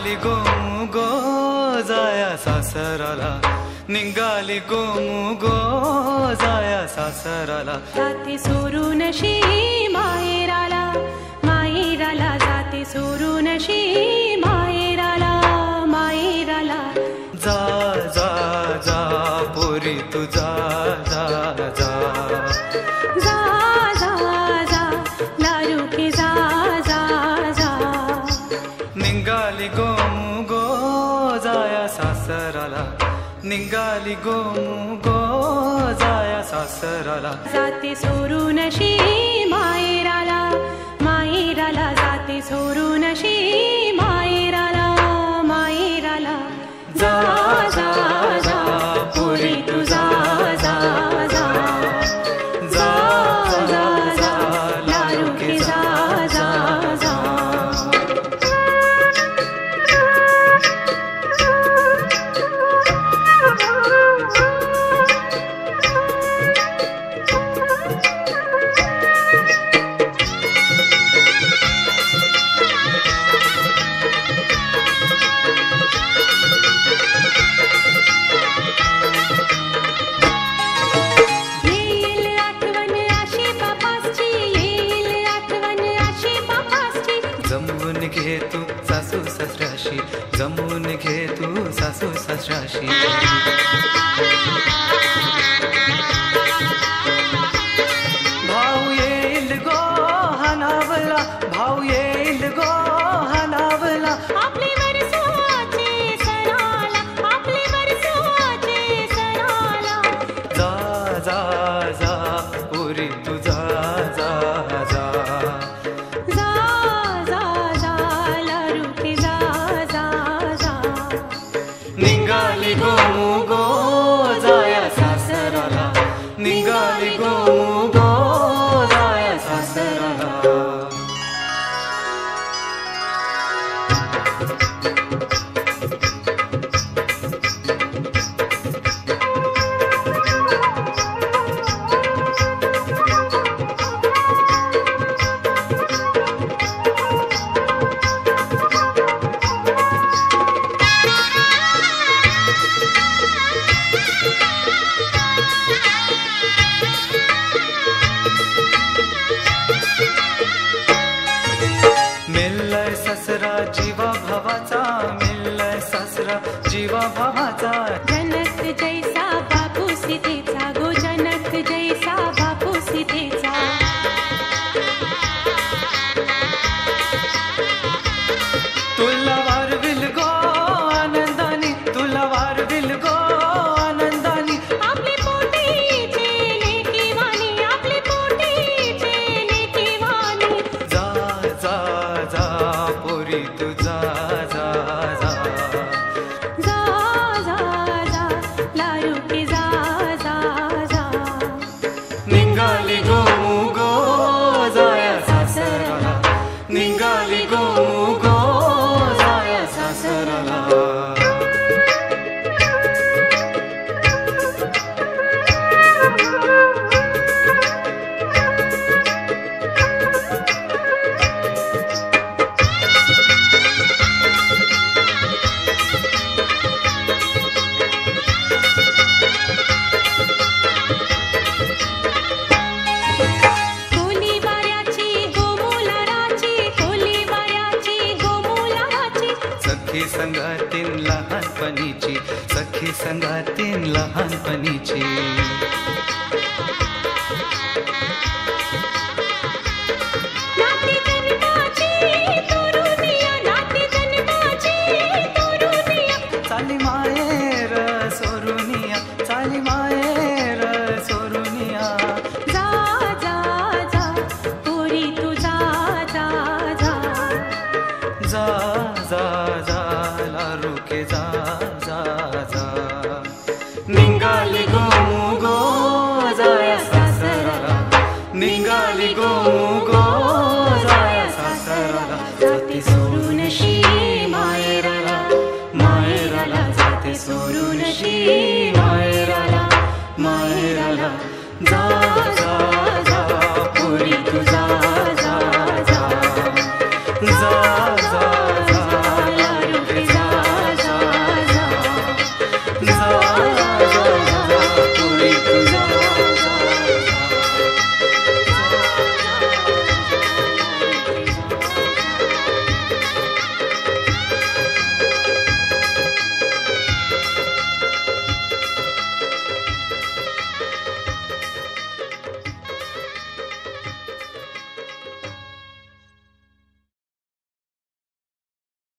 निघाली गोमुगो जाया सासराला, निघाली गोमुगो जाया सासराला. जाते सोडून शी माहेराला, माहेराला जाते सोडून शी माहेराला, माहेराला. जा जा जा पोरी तू जा जा जा, जा जा जा लारू के जा जा जा. निघाली गोमुगो जाया सासराला, निघाली गोमुगो जाया सासराला. जाते सोडून शी माहेराला, माहेराला जाते सोडून शी माहेराला, माहेराला. जा जा जा पोरी तू जा जा जा, जा जा जा लारू के जा जा जा. जमवून घे तू सासू सासऱ्याशी, जमवून घे तू सासू सासऱ्याशी. भाऊ येईल गो हनावला, भाऊ येईल गो हनावला. आपले वर्षाचे सणाला, आपले वर्षाचे सणाला. जा जा जा पोरी तू जा जा जा, जा जा जा लारू के जा जा जा. निघाली गोमुगो जाया सासराला, निघाली गोमुगो जाया सासराला. मिळलाय सासरा जीवा भावाचा, मिळलाय सासरा जीवा भावाचा. जनक जैसा बापू सीतेचा गो, जनक जैसा बापू सीतेचा. तुला वारविल गो आनंदानी, तुला वारविल गो आनंदानी. आपली पोटीचे लेकी वाणी, आपली पोटीचे लेकी वाणी. जा जा जा पोरी तू जा जा जा, जा जा जा लारू के जा जा जा. निघाली गोमुगो जाया सासराला, निघाली गोमुगो जाया सासराला. कोली वाऱ्याची गोमुलाराची, कोली वाऱ्याची गोमुलाराची. सखी संगातीन लहानपणीची, सखी संगातीन लहानपणीची. नाती जन्माची तरुणिया, नाती जन्माची तरुणिया. चाली माहेर सोरुनिया, चाली माहेर सोरुनिया. जा जा जा पोरी तू जा जा जा. जा जा जा लारू के जा